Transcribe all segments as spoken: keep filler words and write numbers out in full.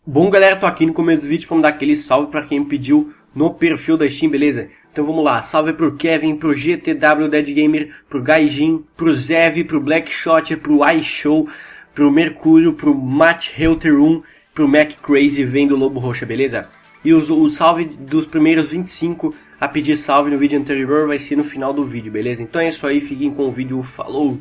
Bom, galera, tô aqui no começo do vídeo pra dar aquele salve pra quem me pediu no perfil da Steam, beleza? Então vamos lá, salve pro Kevin, pro G T W Dead Gamer, pro Gaijin, pro Zev, pro Blackshot, pro iShow, pro Mercúrio, pro Matt Helter um, pro Mac Crazy, vem do Lobo Roxa, beleza? E os, o salve dos primeiros vinte e cinco a pedir salve no vídeo anterior vai ser no final do vídeo, beleza? Então é isso aí, fiquem com o vídeo, falou!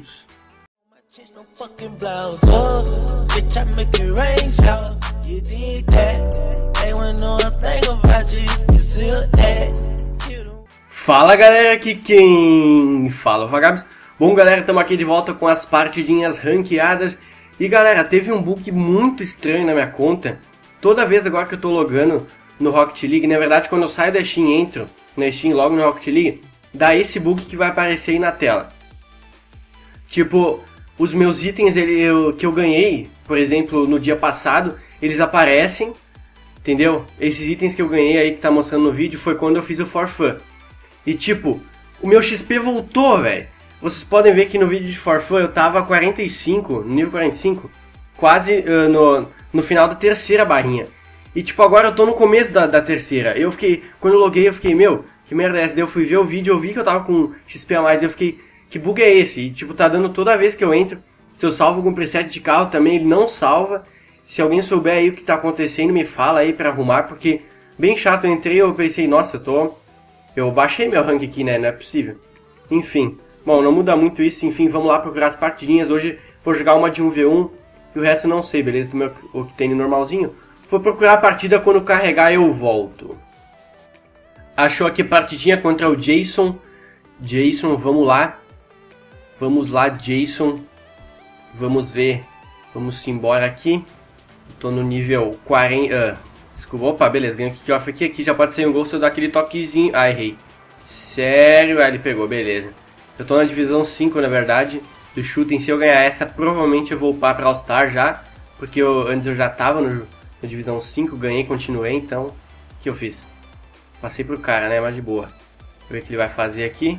Fala galera, aqui quem fala, Vagabos. Bom galera, estamos aqui de volta com as partidinhas ranqueadas. E galera, teve um bug muito estranho na minha conta. Toda vez agora que eu tô logando no Rocket League, na verdade quando eu saio da Steam e entro na Steam logo no Rocket League, dá esse bug que vai aparecer aí na tela. Tipo, os meus itens ele, eu, que eu ganhei, por exemplo, no dia passado, eles aparecem, entendeu? Esses itens que eu ganhei aí que tá mostrando no vídeo foi quando eu fiz o For Fun. E tipo, o meu X P voltou, velho. Vocês podem ver que no vídeo de For Fun eu tava quarenta e cinco, no nível quarenta e cinco, quase uh, no, no final da terceira barrinha. E tipo, agora eu tô no começo da, da terceira. Eu fiquei, quando eu loguei eu fiquei, meu, que merda é essa? Daí eu fui ver o vídeo, eu vi que eu tava com X P a mais, e eu fiquei, que bug é esse? E tipo, tá dando toda vez que eu entro. Se eu salvo algum preset de carro também, ele não salva. Se alguém souber aí o que tá acontecendo, me fala aí pra arrumar, porque bem chato, eu entrei e eu pensei, nossa, eu tô... Eu baixei meu rank aqui, né? Não é possível. Enfim. Bom, não muda muito isso, enfim, vamos lá procurar as partidinhas. Hoje vou jogar uma de um v um e o resto eu não sei, beleza? Do meu Octane normalzinho. Vou procurar a partida, quando carregar eu volto. Achou aqui a partidinha contra o Jason. Jason, vamos lá. Vamos lá, Jason. Vamos ver. Vamos embora aqui. Tô no nível quarenta. Uh, desculpa, opa, beleza. Ganhei o kickoff aqui. Aqui já pode ser um gol se eu dar aquele toquezinho. Ah, errei. Sério? Ah, ele pegou, beleza. Eu tô na divisão cinco, na verdade, do shooting. Se eu ganhar essa, provavelmente eu vou upar pra All-Star já. Porque eu, antes eu já tava no, na divisão cinco, ganhei, continuei. Então, o que eu fiz? Passei pro cara, né? Mas de boa. Vamos ver o que ele vai fazer aqui.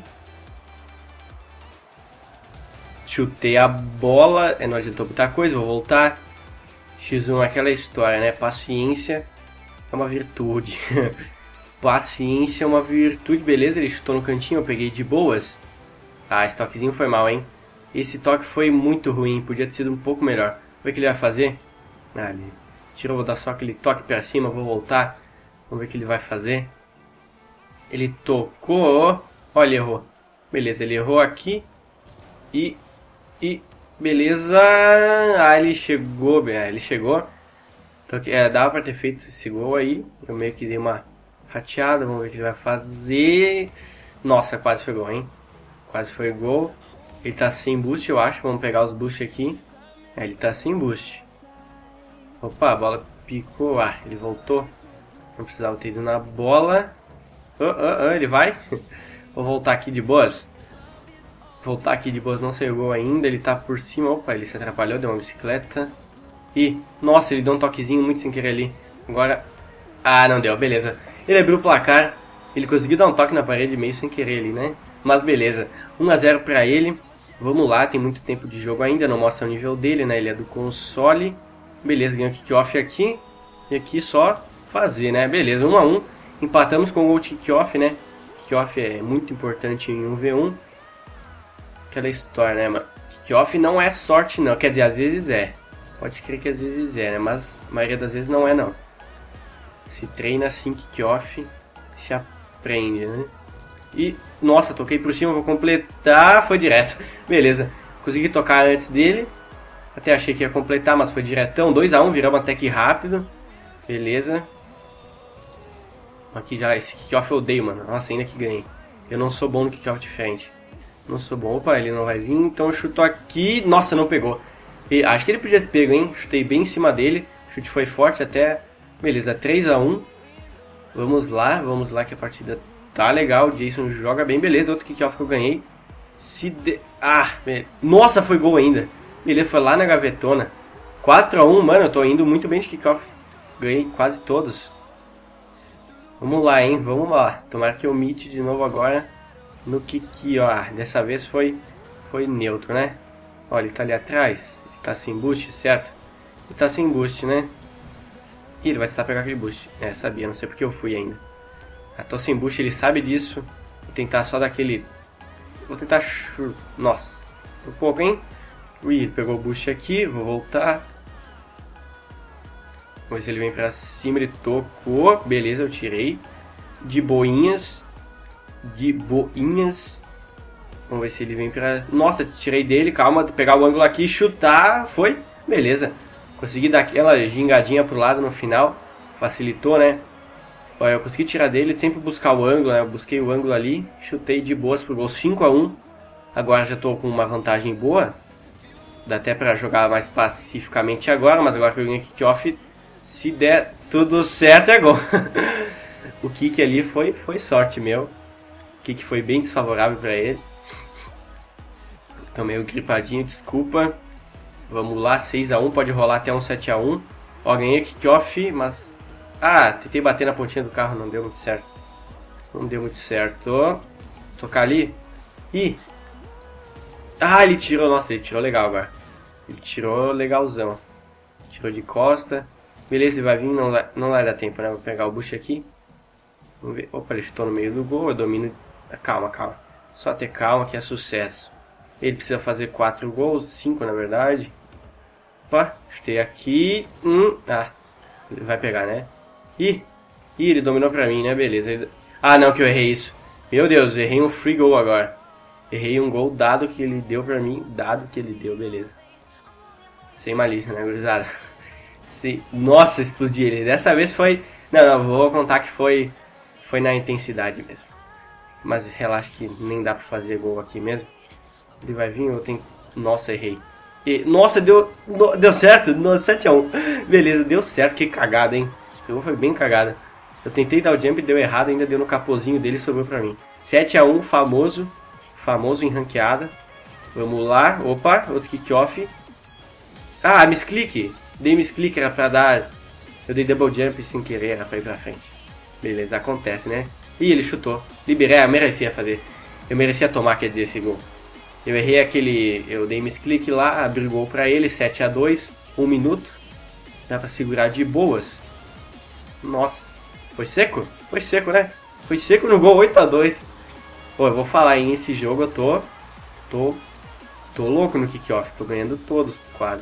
Chutei a bola, é, não adiantou muita coisa, vou voltar. X um é aquela história, né? Paciência é uma virtude. Paciência é uma virtude, beleza? Ele chutou no cantinho, eu peguei de boas. Ah, esse toquezinho foi mal, hein? Esse toque foi muito ruim, podia ter sido um pouco melhor. Vamos ver o que ele vai fazer. Ah, ele tirou, vou dar só aquele toque pra cima, vou voltar. Vamos ver o que ele vai fazer. Ele tocou. Olha, ele errou. Beleza, ele errou aqui. E... E... Beleza. Ah, ele chegou. Ah, ele chegou. Então, é, dava pra ter feito esse gol aí. Eu meio que dei uma rateada. Vamos ver o que ele vai fazer. Nossa, quase foi gol, hein? Quase foi gol. Ele tá sem boost, eu acho. Vamos pegar os boost aqui. É, ele tá sem boost. Opa, a bola picou. Ah, ele voltou. Não precisava ter ido na bola. Oh, oh, oh, ele vai. Vou voltar aqui de boas. Voltar aqui de boas, não saiu gol ainda. Ele tá por cima. Opa, ele se atrapalhou, deu uma bicicleta. E, nossa, ele deu um toquezinho muito sem querer ali. Agora, ah, não deu, beleza. Ele abriu o placar. Ele conseguiu dar um toque na parede meio sem querer ali, né? Mas beleza, um a zero pra ele. Vamos lá, tem muito tempo de jogo ainda, não mostra o nível dele, né? Ele é do console. Beleza, ganhou o kickoff aqui. E aqui só fazer, né? Beleza, um a um. Empatamos com o gol de kickoff, né? Kickoff é muito importante em um v um. Aquela história, né, mano? Kickoff não é sorte, não. Quer dizer, às vezes é. Pode crer que às vezes é, né? Mas a maioria das vezes não é, não. Se treina assim, kickoff, se aprende, né? E, nossa, toquei por cima, vou completar, foi direto. Beleza, consegui tocar antes dele. Até achei que ia completar, mas foi diretão. dois a um, viramos até que rápido. Beleza. Aqui já, esse kickoff eu odeio, mano. Nossa, ainda que ganhei. Eu não sou bom no kickoff de frente. Não sou bom. Opa, ele não vai vir, então eu chuto aqui. Nossa, não pegou. E, acho que ele podia ter pego, hein. Chutei bem em cima dele. O chute foi forte até. Beleza, três a um. Vamos lá, vamos lá que a partida tá legal. O Jason joga bem, beleza. Outro kickoff que eu ganhei. Se de... Ah, nossa, foi gol ainda. Beleza, foi lá na gavetona. quatro a um, mano, eu tô indo muito bem de kickoff. Ganhei quase todos. Vamos lá, hein, vamos lá. Tomara que eu mite de novo agora no kick, ó. Dessa vez foi, foi neutro, né? Olha, ele tá ali atrás. Ele tá sem boost, certo? Ele tá sem boost, né? Ih, ele vai tentar pegar aquele boost. É, sabia, não sei porque eu fui ainda. Ah, tô sem boost, ele sabe disso. Vou tentar só daquele... Vou tentar... Nossa, um pouco, hein? Ui, ele pegou o boost aqui, vou voltar. Vamos ver se ele vem pra cima, ele tocou. Beleza, eu tirei. De boinhas. De boinhas. Vamos ver se ele vem pra... Nossa, tirei dele, calma, pegar o ângulo aqui, chutar, foi. Beleza. Consegui dar aquela gingadinha pro lado no final. Facilitou, né? Olha, eu consegui tirar dele, sempre buscar o ângulo, né? Eu busquei o ângulo ali, chutei de boas pro gol, cinco a um. Agora já tô com uma vantagem boa. Dá até pra jogar mais pacificamente agora, mas agora que eu ganhei kick-off, se der tudo certo é gol. O kick ali foi, foi sorte meu. O kick foi bem desfavorável pra ele. Tô meio gripadinho, desculpa. Vamos lá, seis a um, pode rolar até um sete a um. Ó, ganhei kick-off, mas... Ah, tentei bater na pontinha do carro, não deu muito certo. Não deu muito certo. Tocar ali. Ih. Ah, ele tirou, nossa, ele tirou legal agora. Ele tirou legalzão. Tirou de costa. Beleza, ele vai vir, não vai, não vai dar tempo, né? Vou pegar o bush aqui. Vamos ver. Opa, ele chutou no meio do gol, eu domino... Calma, calma. Só ter calma que é sucesso. Ele precisa fazer quatro gols, cinco na verdade. Opa, chutei aqui. Hum, ah, ele vai pegar, né? Ih, ih, ele dominou pra mim, né? Beleza. Ele... Ah, não, que eu errei isso. Meu Deus, eu errei um free goal agora. Errei um gol dado que ele deu pra mim. Dado que ele deu, beleza. Sem malícia, né, gurizada? Se... Nossa, explodi ele. Dessa vez foi... Não, não, vou contar que foi... Foi na intensidade mesmo. Mas relaxa que nem dá pra fazer gol aqui mesmo. Ele vai vir, eu tenho... Nossa, errei. E... Nossa, deu... Deu certo? No sete a um. Beleza, deu certo. Que cagada, hein? Esse gol foi bem cagada. Eu tentei dar o jump, deu errado, ainda deu no capozinho dele e sobrou pra mim. sete a um, famoso. Famoso em ranqueada. Vamos lá. Opa, outro kick-off. Ah, misclick. Dei misclick, era pra dar... Eu dei double jump sem querer, era pra ir pra frente. Beleza, acontece, né? Ih, ele chutou. Liberei, eu merecia fazer. Eu merecia tomar, quer dizer, esse gol. Eu errei aquele... Eu dei misclick lá, abri o gol pra ele, sete a dois. Um minuto. Dá pra segurar de boas. Nossa. Foi seco? Foi seco, né? Foi seco no gol, oito a dois. Pô, eu vou falar, hein? Esse jogo eu tô... Tô... Tô louco no kick-off. Tô ganhando todos, quase.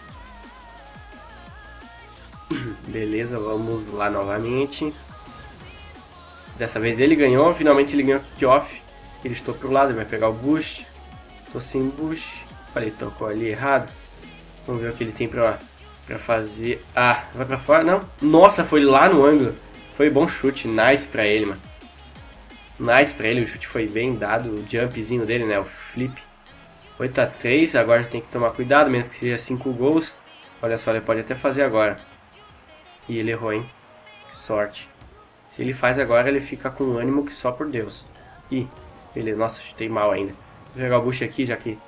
Beleza, vamos lá novamente. Dessa vez ele ganhou. Finalmente ele ganhou o kick-off. Ele estou pro lado, ele vai pegar o boost. Tô sem boost. Olha, ele tocou ali errado. Vamos ver o que ele tem pra, pra fazer. Ah, vai pra fora? Não. Nossa, foi lá no ângulo. Foi bom chute. Nice pra ele, mano. Nice pra ele. O chute foi bem dado. O jumpzinho dele, né? O flip. oito a três. Agora a gente tem que tomar cuidado. Mesmo que seja cinco gols. Olha só, ele pode até fazer agora. E ele errou, hein? Que sorte. Se ele faz agora, ele fica com um ânimo que só por Deus. Ih, beleza. Nossa, chutei mal ainda. Vou jogar o bush aqui, já que...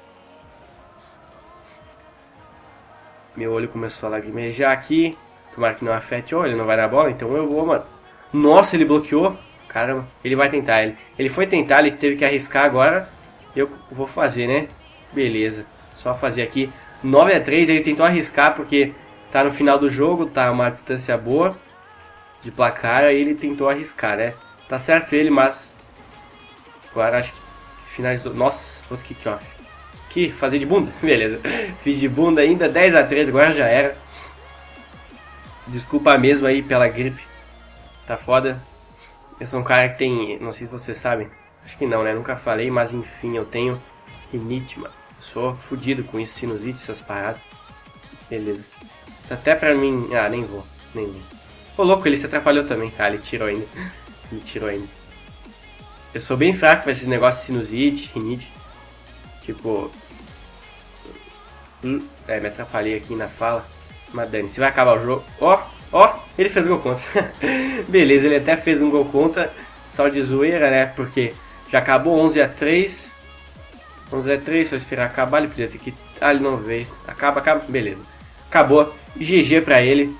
Meu olho começou a lagrimejar aqui. Tomara que não afete. Oh, ele não vai na bola, então eu vou, mano. Nossa, ele bloqueou. Caramba, ele vai tentar. Ele, ele foi tentar, ele teve que arriscar agora. Eu vou fazer, né? Beleza. Só fazer aqui. nove a três, ele tentou arriscar porque tá no final do jogo, tá uma distância boa de placar, aí ele tentou arriscar, né? Tá certo ele, mas agora acho que finalizou. Nossa, outro kick-off. Que fazer de bunda? Beleza. Fiz de bunda ainda, dez a três, agora já era. Desculpa mesmo aí pela gripe. Tá foda. Eu sou um cara que tem, não sei se vocês sabem, acho que não, né? Nunca falei, mas enfim, eu tenho rinite, mano. Sou fudido com isso, sinusite, essas paradas. Beleza. Até pra mim... Ah, nem vou. Nem vou. Ô, louco, ele se atrapalhou também. Ah, ele tirou ainda. Ele tirou ainda. Eu sou bem fraco pra esses negócios de sinusite, rinite. Tipo... É, me atrapalhei aqui na fala. Mas Dani, se vai acabar o jogo... Ó, ó, ele fez gol contra. Beleza, ele até fez um gol contra. Só de zoeira, né? Porque já acabou onze a três. onze a três, só esperar acabar. Ele podia ter que... Ah, ele não veio. Acaba, acaba. Beleza. Acabou. G G pra ele.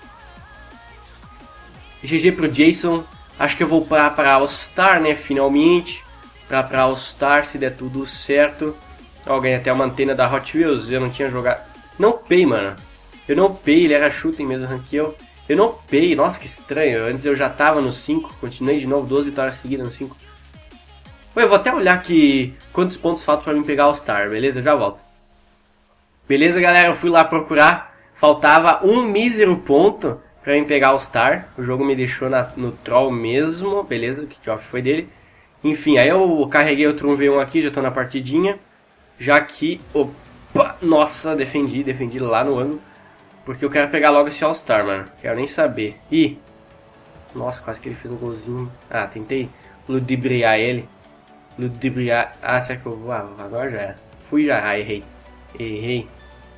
G G pro Jason. Acho que eu vou pra, pra All-Star, né? Finalmente. Pra, pra All-Star, se der tudo certo. Ó, ganhei até uma antena da Hot Wheels. Eu não tinha jogado... Não pei, mano. Eu não pei. Ele era shooting mesmo, ranqueou. Eu não upei, nossa que estranho. Antes eu já tava no cinco, continuei de novo, doze vitórias seguidas no cinco. Eu vou até olhar aqui quantos pontos faltam pra mim pegar All-Star, beleza? Eu já volto. Beleza, galera, eu fui lá procurar. Faltava um mísero ponto pra mim pegar All-Star. O jogo me deixou na, no troll mesmo, beleza? O kickoff foi dele. Enfim, aí eu carreguei outro um v um aqui, já tô na partidinha. Já que, opa, nossa, defendi, defendi lá no ângulo. Porque eu quero pegar logo esse All-Star, mano. Quero nem saber. Ih, nossa, quase que ele fez um golzinho. Ah, tentei ludibriar ele. Ludibriar. Ah, será que eu vou? Ah, agora já era. Fui já. Ah, errei. Errei.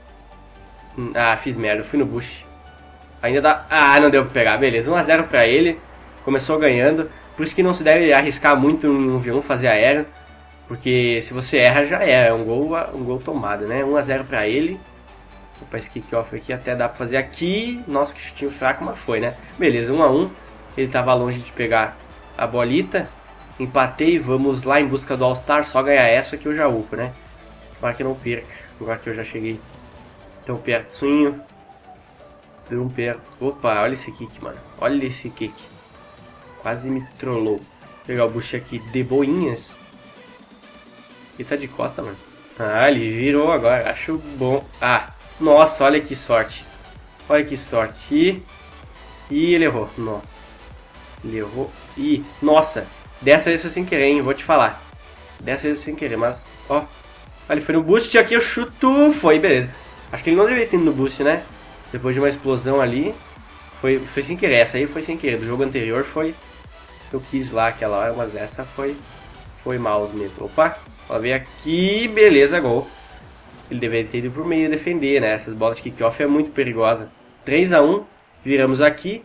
Ah, fiz merda. Fui no bush. Ainda dá. Ah, não deu pra pegar. Beleza. um a zero pra ele. Começou ganhando. Por isso que não se deve arriscar muito em um v um fazer aéreo. Porque se você erra, já é. É um gol, um gol tomado, né? um a zero pra ele. Opa, esse kickoff aqui até dá pra fazer aqui. Nossa, que chutinho fraco, mas foi, né? Beleza, um a um. Ele tava longe de pegar a bolita. Empatei, vamos lá em busca do All-Star. Só ganhar essa que eu já upo, né? Agora que eu não perca. Agora que eu já cheguei tão pertinho. Deu um perto. Opa, olha esse kick, mano. Olha esse kick. Quase me trollou. Vou pegar o bush aqui de boinhas. Ele tá de costa, mano. Ah, ele virou agora. Acho bom. Ah, nossa, olha que sorte. Olha que sorte. E, e ele errou. Nossa. Ele errou. E, nossa. Dessa vez foi sem querer, hein? Vou te falar. Dessa vez foi sem querer, mas... Ó. Ele foi no boost, aqui eu chuto. Foi, beleza. Acho que ele não deveria ter ido no boost, né? Depois de uma explosão ali. Foi, foi sem querer. Essa aí foi sem querer. Do jogo anterior foi... Eu quis lá aquela hora, mas essa foi... Foi mouse mesmo. Opa. Ó, veio aqui. Beleza, gol. Ele deveria ter ido por meio defender, né? Essas bolas de kickoff é muito perigosa. três a um. Viramos aqui.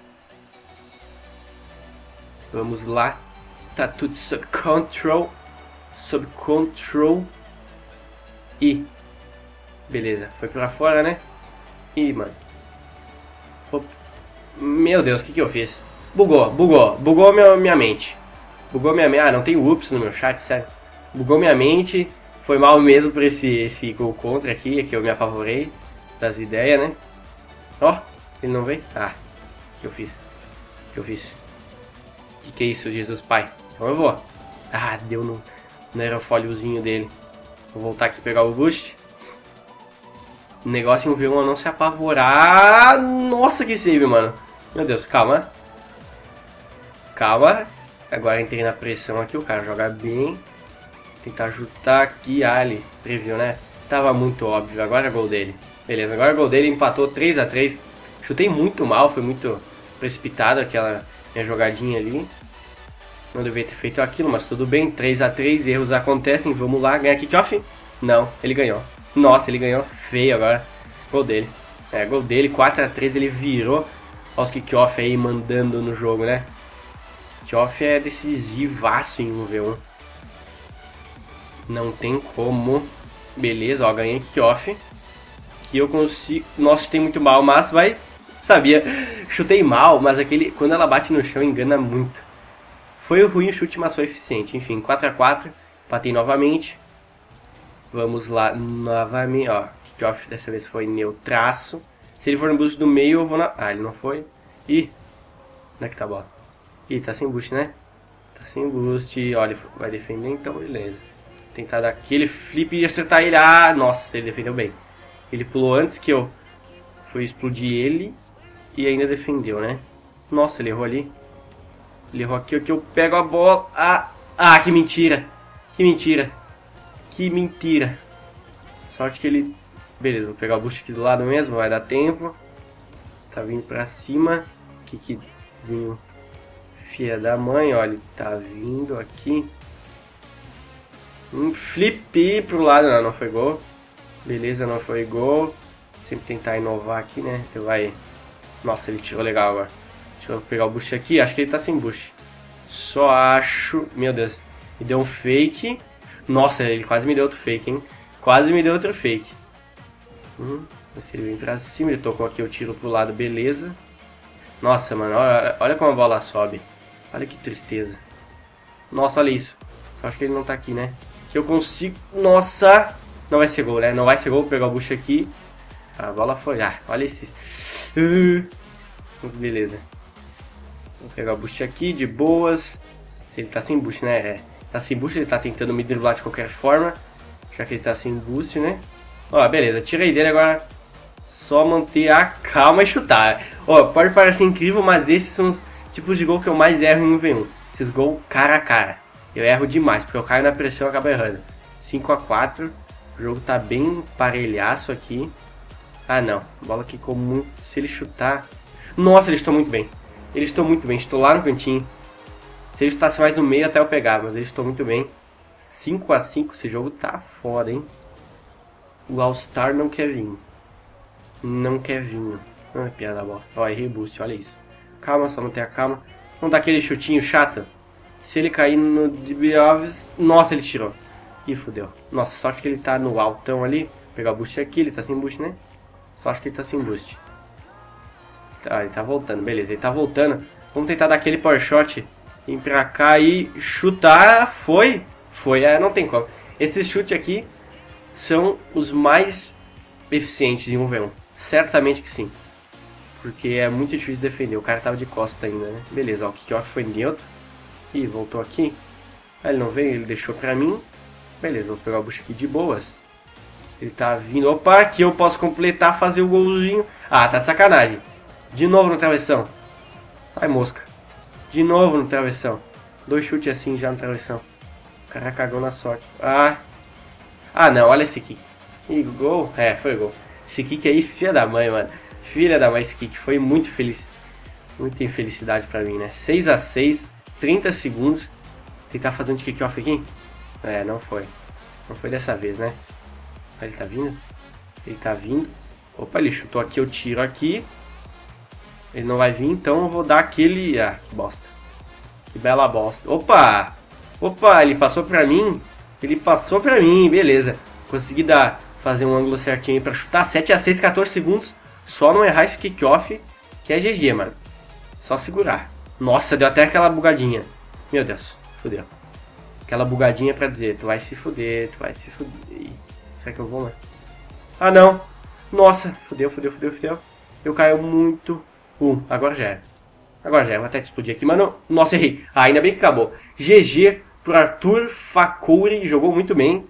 Vamos lá. Está tudo sob control. Sob control. E. Beleza. Foi pra fora, né? Ih, mano. Opa. Meu Deus, o que que eu fiz? Bugou, bugou. Bugou minha, minha mente. Bugou minha mente. Ah, não tem whoops no meu chat, sério. Bugou minha mente. Foi mal mesmo por esse, esse gol contra aqui, que eu me apavorei das ideias, né? Ó, ele não veio? Ah, o que eu fiz? O que eu fiz? O que, que é isso, Jesus Pai? Então eu vou. Ah, deu no, no aerofóliozinho dele. Vou voltar aqui e pegar o boost. O negócio em um v um é não se apavorar. Nossa, que save, mano. Meu Deus, calma. Calma. Agora entrei na pressão aqui, o cara joga bem. Tentar ajudar aqui, ah, ele previu, né? Tava muito óbvio, agora é gol dele. Beleza, agora é gol dele, empatou três a três. Chutei muito mal, foi muito precipitado aquela minha jogadinha ali. Não deveria ter feito aquilo, mas tudo bem. três a três, erros acontecem, vamos lá, ganhar kickoff? Não, ele ganhou. Nossa, ele ganhou feio agora. Gol dele. É, gol dele, quatro a três, ele virou. Olha os kickoff aí mandando no jogo, né? Kickoff é decisivaço em um v um. Não tem como. Beleza, ó, ganhei kickoff. Que eu consigo... Nossa, chutei muito mal, mas vai... Sabia. Chutei mal, mas aquele... Quando ela bate no chão, engana muito. Foi ruim o chute, mas foi eficiente. Enfim, quatro a quatro. Patei novamente. Vamos lá, novamente. Ó, kickoff dessa vez foi neutraço. Se ele for no boost do meio, eu vou na... Ah, ele não foi. Ih. Onde é que tá a bola? Ih, tá sem boost, né? Tá sem boost. Olha, vai defender, então beleza. Tentar dar aquele flip e acertar ele. Ah, nossa, ele defendeu bem. Ele pulou antes que eu fui explodir ele e ainda defendeu, né? Nossa, ele errou ali. Ele errou aqui, que eu pego a bola. Ah, ah, que mentira. Que mentira. Que mentira. Sorte que ele... Beleza, vou pegar o boost aqui do lado mesmo, vai dar tempo. Tá vindo pra cima. Kickzinho filha da mãe, olha, ele tá vindo aqui. Um flip pro lado, não, não foi gol. Beleza, não foi gol. Sempre tentar inovar aqui, né? Ele vai... Nossa, ele tirou legal agora. Deixa eu pegar o boost aqui. Acho que ele tá sem boost. Só acho... Meu Deus. Me deu um fake. Nossa, ele quase me deu outro fake, hein? Quase me deu outro fake. Hum, se ele vem pra cima. Ele tocou aqui o tiro pro lado, beleza. Nossa, mano. Olha, olha como a bola sobe. Olha que tristeza. Nossa, olha isso. Eu acho que ele não tá aqui, né? Que eu consigo... Nossa! Não vai ser gol, né? Não vai ser gol. Vou pegar o boost aqui. A bola foi... Ah, olha esse... Uh, Beleza. Vou pegar o boost aqui, de boas. Se ele tá sem boost, né? É. Tá sem boost, ele tá tentando me driblar de qualquer forma. Já que ele tá sem boost, né? Ó, beleza. Tirei dele agora. Só manter a calma e chutar. Ó, pode parecer incrível, mas esses são os tipos de gol que eu mais erro em um v um. Esses gols cara a cara. Eu erro demais, porque eu caio na pressão e acabo errando. cinco a quatro. O jogo tá bem parelhaço aqui. Ah, não. A bola quicou muito. Se ele chutar... Nossa, eles estão muito bem. Eles estão muito bem. Estou lá no cantinho. Se ele chutasse mais no meio, até eu pegar. Mas eles estão muito bem. cinco a cinco. Esse jogo tá foda, hein? O All-Star não quer vir. Não quer vir. Ah, piada bosta. Ó, errei boost. Olha isso. Calma, só manter a calma. Não dá aquele chutinho chato. Se ele cair no Dibiaves... Nossa, ele tirou. Ih, fodeu. Nossa, sorte que ele tá no altão ali. Vou pegar o boost aqui. Ele tá sem boost, né? Só acho que ele tá sem boost. Ah, ele tá voltando. Beleza, ele tá voltando. Vamos tentar dar aquele power shot. Ir pra cá e chutar. Foi. Foi. É, não tem como. Esses chutes aqui são os mais eficientes em um v um. Certamente que sim. Porque é muito difícil defender. O cara tava de costa ainda, né? Beleza, ó. O kickoff foi neutro. Ih, voltou aqui. Ah, ele não veio, ele deixou pra mim. Beleza, vou pegar o bucho aqui de boas. Ele tá vindo. Opa, aqui eu posso completar, fazer o golzinho. Ah, tá de sacanagem. De novo no travessão. Sai, mosca. De novo no travessão. Dois chutes assim já no travessão. O cara cagou na sorte. Ah. Ah, não, olha esse kick. Ih, gol? É, foi gol. Esse kick aí, filha da mãe, mano. Filha da mãe, esse kick foi muito feliz. Muita infelicidade pra mim, né? seis a seis, trinta segundos. Tentar fazer um kick-off aqui? É, não foi. Não foi dessa vez, né? Ele tá vindo? Ele tá vindo. Opa, ele chutou aqui, eu tiro aqui. Ele não vai vir, então eu vou dar aquele... Ah, que bosta. Que bela bosta. Opa! Opa, ele passou pra mim. Ele passou pra mim, beleza. Consegui dar, fazer um ângulo certinho aí pra chutar. sete a seis, quatorze segundos. Só não errar esse kickoff, que é G G, mano. Só segurar. Nossa, deu até aquela bugadinha. Meu Deus, fodeu. Aquela bugadinha pra dizer, tu vai se fuder, tu vai se fuder. Será que eu vou, mano? Ah, não. Nossa, fodeu, fodeu, fodeu, fodeu. Eu caio muito. Um, agora já era. Agora já era, vou até explodir aqui, mano. Nossa, errei. Ah, ainda bem que acabou. G G pro Arthur Fakouri, jogou muito bem.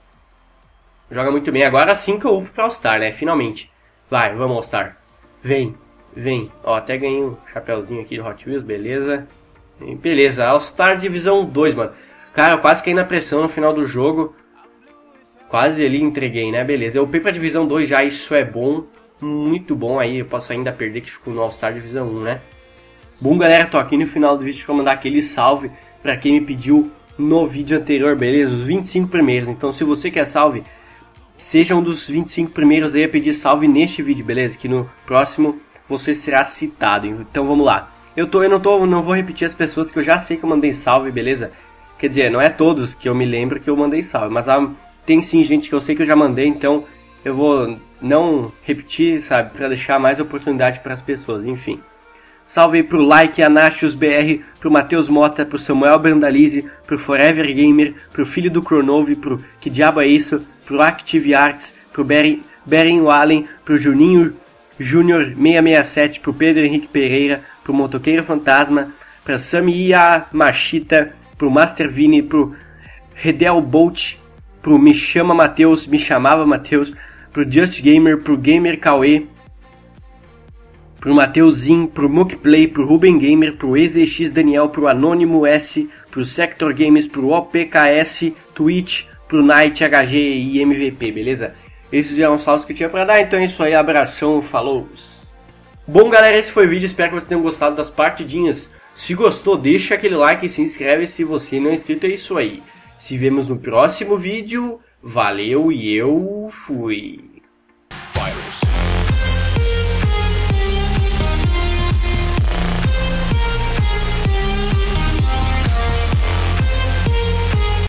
Joga muito bem. Agora sim que eu upo pra All-Star, né? Finalmente. Vai, vamos All-Star. Vem, vem. Ó, até ganhei um chapéuzinho aqui do Hot Wheels, beleza. Beleza, All-Star Divisão dois, mano. Cara, eu quase caí na pressão no final do jogo. Quase ali entreguei, né? Beleza, eu upei pra Divisão dois já, isso é bom. Muito bom aí, eu posso ainda perder que ficou no All-Star Divisão um, né? Bom, galera, tô aqui no final do vídeo pra mandar aquele salve pra quem me pediu no vídeo anterior, beleza? Os vinte e cinco primeiros. Então, se você quer salve, seja um dos vinte e cinco primeiros aí a pedir salve neste vídeo, beleza? Que no próximo você será citado. Então, vamos lá. Eu, tô, eu não, tô, não vou repetir as pessoas que eu já sei que eu mandei salve, beleza? Quer dizer, não é todos que eu me lembro que eu mandei salve, mas há, tem sim gente que eu sei que eu já mandei, então eu vou não repetir, sabe? Pra deixar mais oportunidade para as pessoas, enfim. Salve aí pro Like Anashios B R, pro Matheus Mota, pro Samuel Brandalize, pro Forever Gamer, pro Filho do Cronove, pro Que Diabo é Isso, pro Active Arts, pro Beren, Beren Wallen, pro Juninho Júnior seiscentos e sessenta e sete, pro Pedro Henrique Pereira, pro Motoqueiro Fantasma, pra Samia Machita, pro Master Vini, pro Redel Bolt, pro Me Chama Matheus, Me Chamava Matheus, pro Just Gamer, pro Gamer Cauê, pro Mateuzinho, pro Mookplay, pro Ruben Gamer, pro E Z X Daniel, pro Anônimo S, pro Sector Games, pro O P K S, Twitch, pro Night H G e M V P, beleza? Esses eram os salvos que eu tinha pra dar, então é isso aí, abração, falou! Bom, galera, esse foi o vídeo, espero que vocês tenham gostado das partidinhas. Se gostou, deixa aquele like e se inscreve se você não é inscrito, é isso aí. Se vemos no próximo vídeo, valeu e eu fui!